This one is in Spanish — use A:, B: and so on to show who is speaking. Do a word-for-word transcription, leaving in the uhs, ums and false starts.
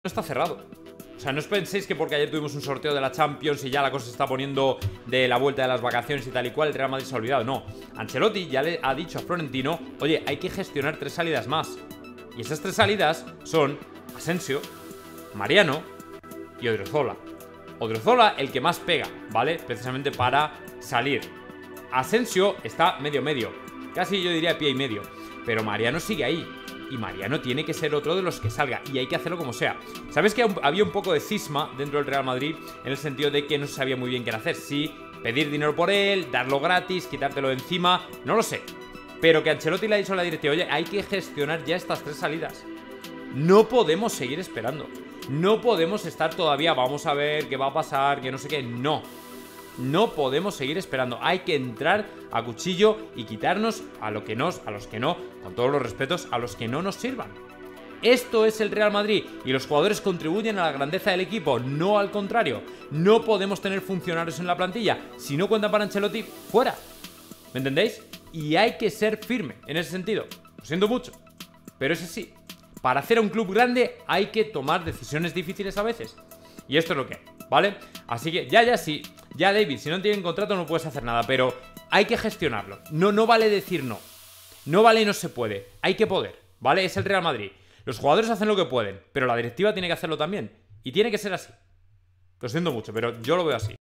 A: está cerrado. O sea, no os penséis que porque ayer tuvimos un sorteo de la Champions y ya la cosa se está poniendo de la vuelta de las vacaciones y tal y cual, el Real Madrid se ha olvidado. No, Ancelotti ya le ha dicho a Florentino: oye, hay que gestionar tres salidas más. Y esas tres salidas son Asensio, Mariano y Odriozola. Odriozola el que más pega, ¿vale? Precisamente para salir. Asensio está medio medio, casi yo diría pie y medio, pero Mariano sigue ahí. Y Mariano tiene que ser otro de los que salga, y hay que hacerlo como sea. ¿Sabes que había un poco de cisma dentro del Real Madrid? En el sentido de que no se sabía muy bien qué hacer. Si pedir dinero por él, darlo gratis, quitártelo de encima, no lo sé. Pero que Ancelotti le ha dicho a la directiva: oye, hay que gestionar ya estas tres salidas. No podemos seguir esperando. No podemos estar todavía, vamos a ver qué va a pasar, que no sé qué. No. No podemos seguir esperando. Hay que entrar a cuchillo y quitarnos a lo que nos, a los que no, con todos los respetos, a los que no nos sirvan. Esto es el Real Madrid y los jugadores contribuyen a la grandeza del equipo, no al contrario. No podemos tener funcionarios en la plantilla. Si no cuentan para Ancelotti, fuera. ¿Me entendéis? Y hay que ser firme en ese sentido. Lo siento mucho, pero es así. Para hacer un club grande hay que tomar decisiones difíciles a veces. Y esto es lo que hay, ¿vale? Así que ya, ya, sí. Ya, David, si no tienen contrato no puedes hacer nada, pero hay que gestionarlo. No, no vale decir no. No vale y no se puede. Hay que poder, ¿vale? Es el Real Madrid. Los jugadores hacen lo que pueden, pero la directiva tiene que hacerlo también. Y tiene que ser así. Lo siento mucho, pero yo lo veo así.